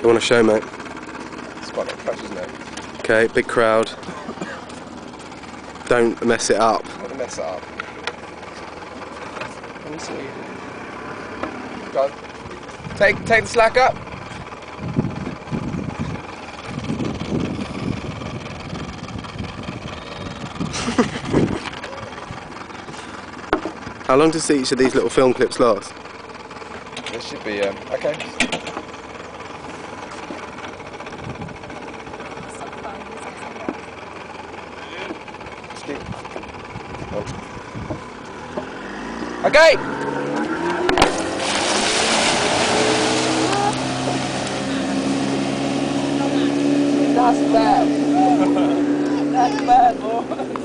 You want to show, mate? It's quite a fresh, isn't it? Okay, big crowd. Don't mess it up. I'm gonna mess it up. Let me see. Go on. Take the slack up. How long does each of these little film clips last? This should be okay. Okay. That's bad. That's bad, boy.